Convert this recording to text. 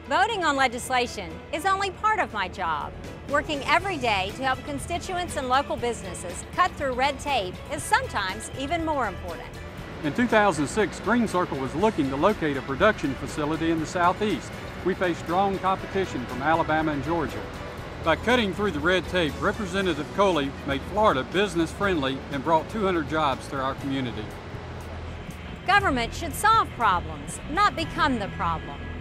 Voting on legislation is only part of my job. Working every day to help constituents and local businesses cut through red tape is sometimes even more important. In 2006, Green Circle was looking to locate a production facility in the Southeast. We faced strong competition from Alabama and Georgia. By cutting through the red tape, Representative Coley made Florida business-friendly and brought 200 jobs to our community. Government should solve problems, not become the problem.